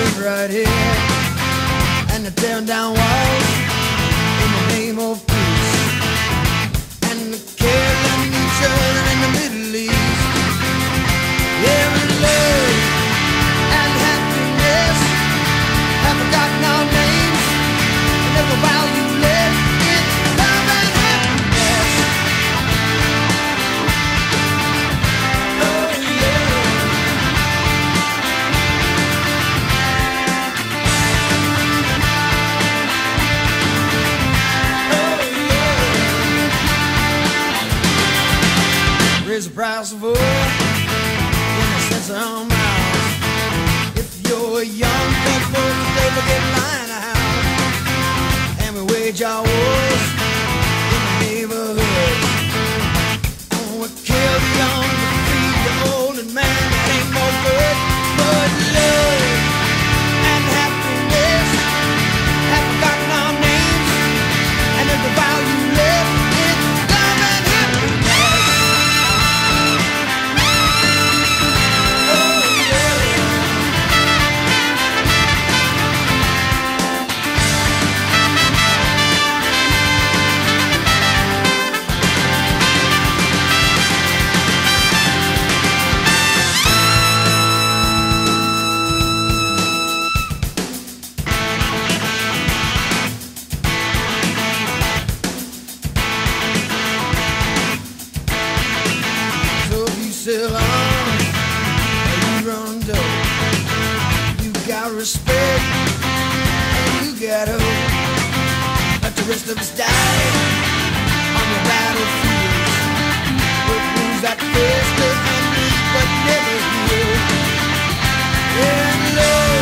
live right here, and they're tearing down walls in the name of peace, and they're killing each other in the Middle East. Yeah, and love and happiness have forgotten our names, and every while you live, it's love and happiness. Oh yeah. Raise the price of oil, in the sense of our mouths. If you're a young couple, today we'll get lying out, and we wage our wars in the neighborhood. Oh, we kill the young, we feed the old, and man, that ain't no good. But love and happiness have forgotten our names, and every vow you live, it's love and happiness. Sell arms, you run dough. You got respect and you got hope. But the rest of us die on the battlefields with wounds that fester and bleed but never heal. And love